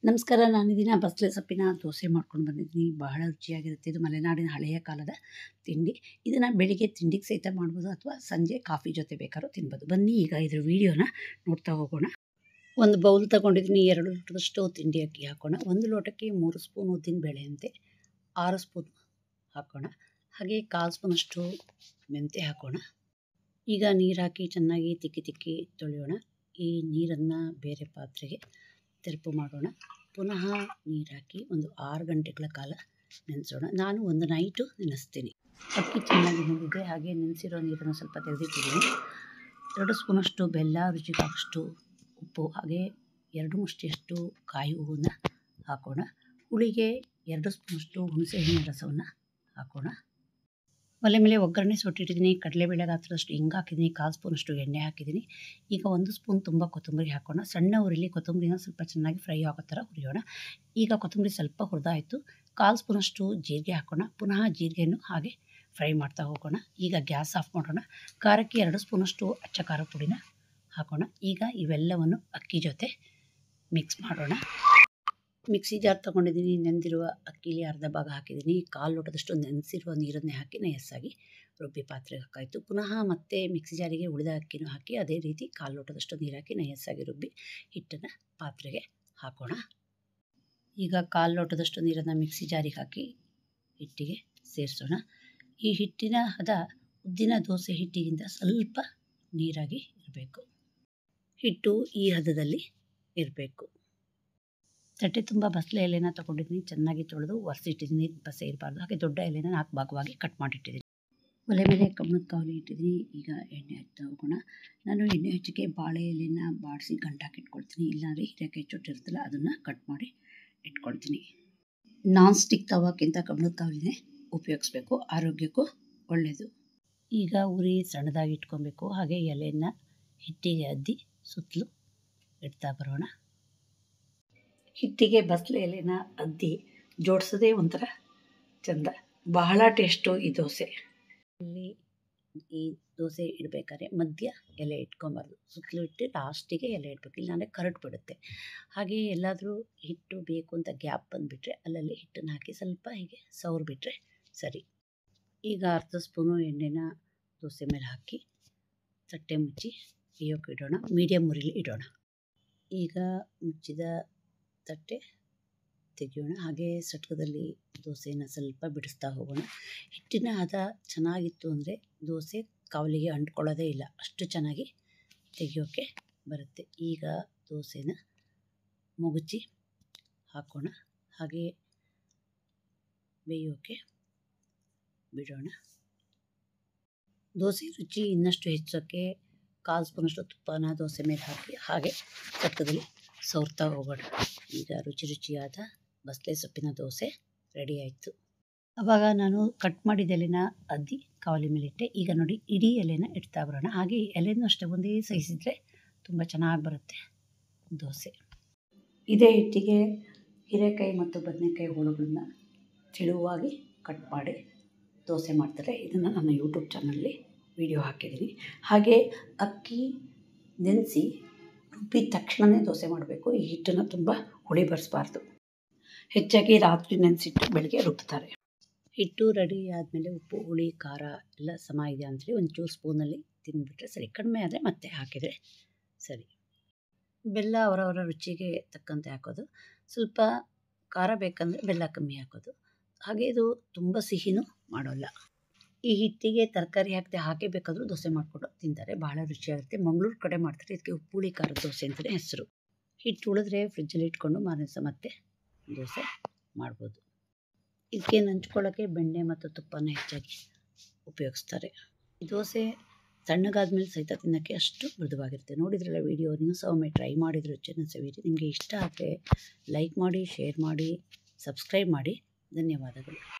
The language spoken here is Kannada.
ನಮಸ್ಕಾರ. ನಾನು ಈ ದಿನ ಬಸಳೆ ಸೊಪ್ಪಿನ ದೋಸೆ ಮಾಡ್ಕೊಂಡು ಬಂದಿದ್ದೀನಿ. ಬಹಳ ರುಚಿಯಾಗಿರುತ್ತೆ. ಇದು ಮಲೆನಾಡಿನ ಹಳೆಯ ಕಾಲದ ತಿಂಡಿ. ಇದನ್ನು ಬೆಳಿಗ್ಗೆ ತಿಂಡಿಗೆ ಸಹಿತ ಮಾಡ್ಬೋದು ಅಥವಾ ಸಂಜೆ ಕಾಫಿ ಜೊತೆ ಬೇಕಾದ್ರೂ ತಿನ್ಬೋದು. ಬನ್ನಿ ಈಗ ಇದ್ರ ವಿಡಿಯೋನ ನೋಡ್ತಾ ಹೋಗೋಣ. ಒಂದು ಬೌಲ್ ತಗೊಂಡಿದ್ದೀನಿ. 2 ಲೋಟದಷ್ಟು ತಿಂಡಿ ಅಕ್ಕಿ ಹಾಕೋಣ. 1 ಲೋಟಕ್ಕೆ 3 ಸ್ಪೂನ್ ಉದ್ದಿನ ಬೇಳೆಯಂತೆ 6 ಸ್ಪೂನ್ ಹಾಕೋಣ. ಹಾಗೆ 1/4 ಸ್ಪೂನಷ್ಟು ಮೆಂತ್ಯ ಹಾಕೋಣ. ಈಗ ನೀರು ಹಾಕಿ ಚೆನ್ನಾಗಿ ತಿಕ್ಕಿ ತೊಳೆಯೋಣ. ಈ ನೀರನ್ನು ಬೇರೆ ಪಾತ್ರೆಗೆ ತೆರಪು ಮಾಡೋಣ. ಪುನಃ ನೀರು ಹಾಕಿ ಒಂದು 6 ಗಂಟೆಗಳ ಕಾಲ ನೆನೆಸೋಣ. ನಾನು ಒಂದು ನೈಟು ನೆನೆಸ್ತೀನಿ. ಅಕ್ಕಿ ಚೆನ್ನಾಗಿ ನೆನೆದಿದೆ. ಹಾಗೆ ನೆನೆಸಿರೋ ನೀರನ್ನು ಸ್ವಲ್ಪ ತೆಗೆದಿಟ್ಟಿದ್ದೀನಿ. 2 ಸ್ಪೂನಷ್ಟು ಬೆಲ್ಲ, ರುಚಿಗಾಗಷ್ಟು ಉಪ್ಪು, ಹಾಗೆ 2 ಮುಷ್ಟಿಯಷ್ಟು ಕಾಯಿ ಹೂವನ್ನು ಹಾಕೋಣ. ಹುಳಿಗೆ 2 ಸ್ಪೂನಷ್ಟು ಹುಣಸೆಹಣ್ಣಿನ ರಸವನ್ನು ಹಾಕೋಣ. ಒಲೆ ಮೇಲೆ ಒಗ್ಗರಣೆ ಸೊಟ್ಟಿಟ್ಟಿದ್ದೀನಿ. ಕಡಲೆಬೇಳೆ ಗಾತ್ರದಷ್ಟು ಹಿಂಗೆ ಹಾಕಿದ್ದೀನಿ. 1/4 ಸ್ಪೂನಷ್ಟು ಎಣ್ಣೆ ಹಾಕಿದ್ದೀನಿ. ಈಗ 1 ಸ್ಪೂನ್ ತುಂಬ ಕೊತ್ತಂಬರಿ ಹಾಕೋಣ. ಸಣ್ಣ ಉರಿಲಿ ಕೊತ್ತಂಬರಿನ ಸ್ವಲ್ಪ ಚೆನ್ನಾಗಿ ಫ್ರೈ ಆಗೋ ಥರ ಹುರಿಯೋಣ. ಈಗ ಕೊತ್ತಂಬರಿ ಸ್ವಲ್ಪ ಹುರಿದಾಯಿತು. 1/4 ಸ್ಪೂನಷ್ಟು ಜೀರಿಗೆ ಹಾಕೋಣ. ಪುನಃ ಜೀರಿಗೆಯನ್ನು ಹಾಗೆ ಫ್ರೈ ಮಾಡ್ತಾ ಹೋಗೋಣ. ಈಗ ಗ್ಯಾಸ್ ಆಫ್ ಮಾಡೋಣ. ಖಾರಕ್ಕೆ 2 ಸ್ಪೂನಷ್ಟು ಅಚ್ಚ ಖಾರ ಪುಡಿನ ಹಾಕೋಣ. ಈಗ ಇವೆಲ್ಲವನ್ನು ಅಕ್ಕಿ ಜೊತೆ ಮಿಕ್ಸ್ ಮಾಡೋಣ. ಮಿಕ್ಸಿ ಜಾರ್ ತೊಗೊಂಡಿದ್ದೀನಿ. ನೆಂದಿರುವ ಅಕ್ಕಿಲಿ ಅರ್ಧ ಭಾಗ ಹಾಕಿದ್ದೀನಿ. 1/4 ಲೋಟದಷ್ಟು ನೆನೆಸಿರುವ ನೀರನ್ನೇ ಹಾಕಿ ನಯಸ್ಸಾಗಿ ರುಬ್ಬಿ ಪಾತ್ರೆಗೆ ಹಾಕಾಯಿತು. ಪುನಃ ಮತ್ತೆ ಮಿಕ್ಸಿ ಜಾರಿಗೆ ಉಳಿದ ಅಕ್ಕಿನೂ ಹಾಕಿ ಅದೇ ರೀತಿ 1/4 ಲೋಟದಷ್ಟು ನೀರು ಹಾಕಿ ನಯಸ್ಸಾಗಿ ರುಬ್ಬಿ ಹಿಟ್ಟನ್ನು ಪಾತ್ರೆಗೆ ಹಾಕೋಣ. ಈಗ 1/4 ಲೋಟದಷ್ಟು ನೀರನ್ನು ಮಿಕ್ಸಿ ಜಾರಿಗೆ ಹಾಕಿ ಹಿಟ್ಟಿಗೆ ಸೇರಿಸೋಣ. ಈ ಹಿಟ್ಟಿನ ಹದ ಉದ್ದಿನ ದೋಸೆ ಹಿಟ್ಟಿಗಿಂತ ಸ್ವಲ್ಪ ನೀರಾಗಿ ಇರಬೇಕು. ಹಿಟ್ಟು ಈ ಹದದಲ್ಲಿ ಇರಬೇಕು. ತಟ್ಟೆ ತುಂಬ ಬಸಳೆ ಎಲೆನ ತೊಗೊಂಡಿದ್ದೀನಿ. ಚೆನ್ನಾಗಿ ತೊಳೆದು ಒರೆಸಿಟ್ಟಿದ್ದೀನಿ. ಬಸೆ ಇರಬಾರ್ದು. ಹಾಗೆ ದೊಡ್ಡ ಎಲೆನ 4 ಭಾಗವಾಗಿ ಕಟ್ ಮಾಡಿಟ್ಟಿದ್ದೀನಿ. ಒಲೆ ಮೇಲೆ ಕಬ್ಬಣದ ಕಾವಲಿ ಇಟ್ಟಿದ್ದೀನಿ. ಈಗ ಎಣ್ಣೆ ಹಚ್ತಾ ಹೋಗೋಣ. ನಾನು ಎಣ್ಣೆ ಹಚ್ಚಿಗೆ ಬಾಳೆ ಎಲೆನ ಬಾಡಿಸಿ ಗಂಟಾಕಿ ಇಟ್ಕೊಳ್ತೀನಿ. ಇಲ್ಲಾಂದರೆ ಹೀರೆಕಾಯಿ ಚುಟ್ಟಿರುತ್ತಲ್ಲ ಅದನ್ನು ಕಟ್ ಮಾಡಿ ಇಟ್ಕೊಳ್ತೀನಿ. ನಾನ್ ಸ್ಟಿಕ್ ತವಕ್ಕಿಂತ ಕಬ್ಬಣದ ಕಾವಲಿನೇ ಉಪಯೋಗಿಸ್ಬೇಕು. ಆರೋಗ್ಯಕ್ಕೂ ಒಳ್ಳೆಯದು. ಈಗ ಉರಿ ಸಣ್ಣದಾಗಿ ಇಟ್ಕೊಬೇಕು. ಹಾಗೆ ಎಲೆಯನ್ನು ಹಿಟ್ಟಿಗೆ ಅದ್ದಿ ಸುತ್ತಲೂ ಇಡ್ತಾ ಬರೋಣ. ಹಿಟ್ಟಿಗೆ ಬಸಳೆ ಎಲೆನ ಅದ್ದಿ ಜೋಡಿಸೋದೇ ಒಂಥರ ಚೆಂದ. ಬಹಳ ಟೇಸ್ಟು ಈ ದೋಸೆ. ಇಲ್ಲಿ ಈ ದೋಸೆ ಇಡಬೇಕಾದ್ರೆ ಮಧ್ಯ ಎಲೆ ಇಟ್ಕೊಬಾರ್ದು. ಸುತ್ತಲೂ ಇಟ್ಟು ಲಾಸ್ಟಿಗೆ ಎಲೆ ಇಡಬೇಕು. ಇಲ್ಲಾಂದರೆ ಕರಟು ಬಿಡುತ್ತೆ. ಹಾಗೆ ಎಲ್ಲಾದರೂ ಹಿಟ್ಟು ಬೇಕು ಅಂತ ಗ್ಯಾಪ್ ಬಂದುಬಿಟ್ರೆ ಅಲ್ಲಲ್ಲಿ ಹಿಟ್ಟನ್ನು ಹಾಕಿ ಸ್ವಲ್ಪ ಹೀಗೆ ಸವರ್ಬಿಟ್ರೆ ಸರಿ. ಈಗ ಅರ್ಧ ಸ್ಪೂನು ಎಣ್ಣೆನ ದೋಸೆ ಮೇಲೆ ಹಾಕಿ ತಟ್ಟೆ ಮುಚ್ಚಿ ಬೇಯೋಕೆ ಇಡೋಣ. ಮೀಡಿಯಮ್ ಉರಿಲಿ ಇಡೋಣ. ಈಗ ಮುಚ್ಚಿದ ತಟ್ಟೆ ತೆಗೆಯೋಣ. ಹಾಗೆ ಸಟ್ಕದಲ್ಲಿ ದೋಸೆಯನ್ನು ಸ್ವಲ್ಪ ಬಿಡಿಸ್ತಾ ಹೋಗೋಣ. ಹಿಟ್ಟಿನ ಹದ ಚೆನ್ನಾಗಿತ್ತು ಅಂದರೆ ದೋಸೆ ಕಾವಲಿಗೆ ಅಂಟ್ಕೊಳ್ಳೋದೇ ಇಲ್ಲ. ಅಷ್ಟು ಚೆನ್ನಾಗಿ ತೆಗೆಯೋಕ್ಕೆ ಬರುತ್ತೆ. ಈಗ ದೋಸೆನ ಮುಗುಚಿ ಹಾಕೋಣ. ಹಾಗೆ ಬೇಯೋಕೆ ಬಿಡೋಣ. ದೋಸೆ ರುಚಿ ಇನ್ನಷ್ಟು ಹೆಚ್ಚೋಕ್ಕೆ 1/4 ಸ್ಪೂನಷ್ಟು ತುಪ್ಪನ ದೋಸೆ ಮೇಲೆ ಹಾಕಿ ಹಾಗೆ ಸಟ್ಕದಲ್ಲಿ ಸವರ್ತಾ ಹೋಗೋಣ. ಈಗ ರುಚಿಯಾದ ಬಸಳೆ ಸೊಪ್ಪಿನ ದೋಸೆ ರೆಡಿ ಆಯಿತು. ಆವಾಗ ನಾನು ಕಟ್ ಮಾಡಿದ ಎಲೆನ ಅದ್ದಿ ಕಾವಲಿ ಮೇಲಿಟ್ಟೆ. ಈಗ ನೋಡಿ ಇಡೀ ಎಲೆನ ಇಡ್ತಾ ಬರೋಣ. ಹಾಗೆ ಎಲೆನೂ ಅಷ್ಟೇ ಒಂದೇ ಸೈಜ್ ಇದ್ದರೆ ತುಂಬ ಚೆನ್ನಾಗಿ ಬರುತ್ತೆ ದೋಸೆ. ಇದೇ ಹಿಟ್ಟಿಗೆ ಹೀರೆಕಾಯಿ ಮತ್ತು ಬದನೆಕಾಯಿ ಹೋಳುಗಳನ್ನ ತೆಳುವಾಗಿ ಕಟ್ ಮಾಡಿ ದೋಸೆ ಮಾಡ್ತಾರೆ. ಇದನ್ನು ನನ್ನ ಯೂಟ್ಯೂಬ್ ಚಾನಲಲ್ಲಿ ವಿಡಿಯೋ ಹಾಕಿದ್ದೀನಿ. ಹಾಗೆ ಅಕ್ಕಿ ನೆನೆಸಿ ರುಬ್ಬಿದ ತಕ್ಷಣವೇ ದೋಸೆ ಮಾಡಬೇಕು. ಈ ಹಿಟ್ಟನ್ನು ತುಂಬ ಹುಳಿ ಬರಿಸಬಾರ್ದು. ಹೆಚ್ಚಾಗಿ ರಾತ್ರಿ ನೆನೆಸಿಟ್ಟು ಬೆಳಗ್ಗೆ ರುಬ್ತಾರೆ. ಹಿಟ್ಟು ರೆಡಿ ಆದಮೇಲೆ ಉಪ್ಪು, ಹುಳಿ, ಖಾರ ಎಲ್ಲ ಸಮ ಇದೆ ಅಂಥೇಳಿ ಒಂಚೂರು ಸ್ಪೂನಲ್ಲಿ ತಿಂದುಬಿಟ್ರೆ ಸರಿ. ಕಡಿಮೆ ಆದರೆ ಮತ್ತೆ ಹಾಕಿದರೆ ಸರಿ. ಬೆಲ್ಲ ಅವರವರ ರುಚಿಗೆ ತಕ್ಕಂತೆ ಹಾಕೋದು. ಸ್ವಲ್ಪ ಖಾರ ಬೇಕಂದರೆ ಬೆಲ್ಲ ಕಮ್ಮಿ ಹಾಕೋದು. ಹಾಗೆ ಇದು ತುಂಬ ಸಿಹಿನೂ ಮಾಡೋಲ್ಲ. ಈ ಹಿಟ್ಟಿಗೆ ತರಕಾರಿ ಹಾಕಿ ಬೇಕಾದರೂ ದೋಸೆ ಮಾಡಿಕೊಂಡು ತಿಂತಾರೆ. ಭಾಳ ರುಚಿಯಾಗುತ್ತೆ. ಮಂಗಳೂರು ಕಡೆ ಮಾಡ್ತಾರೆ. ಇದಕ್ಕೆ ಉಪ್ಪು ಹುಳಿ ಖಾರದ ದೋಸೆ ಅಂತಲೇ ಹೆಸರು. ಹಿಟ್ಟು ಉಳಿದ್ರೆ ಫ್ರಿಜ್ಜಲ್ಲಿ ಇಟ್ಕೊಂಡು ಮಾರನೇ ದಿವಸ ಮತ್ತೆ ದೋಸೆ ಮಾಡ್ಬೋದು. ಇದಕ್ಕೆ ನಂಚ್ಕೊಳ್ಳೋಕ್ಕೆ ಬೆಣ್ಣೆ ಮತ್ತು ತುಪ್ಪನ ಹೆಚ್ಚಾಗಿ ಉಪಯೋಗಿಸ್ತಾರೆ. ಈ ದೋಸೆ ತಣ್ಣಗಾದ್ಮೇಲೆ ಸಹಿತ ತಿನ್ನೋಕ್ಕೆ ಅಷ್ಟು ಮೃದುವಾಗಿರುತ್ತೆ. ನೋಡಿದ್ರಲ್ಲ ವಿಡಿಯೋ. ನೀವು ಸಹ ಒಮ್ಮೆ ಟ್ರೈ ಮಾಡಿದ್ರೆ ರುಚಿಯನ್ನು ಸವಿರಿ. ನಿಮಗೆ ಇಷ್ಟ ಆದರೆ ಲೈಕ್ ಮಾಡಿ, ಶೇರ್ ಮಾಡಿ, ಸಬ್ಸ್ಕ್ರೈಬ್ ಮಾಡಿ. ಧನ್ಯವಾದಗಳು.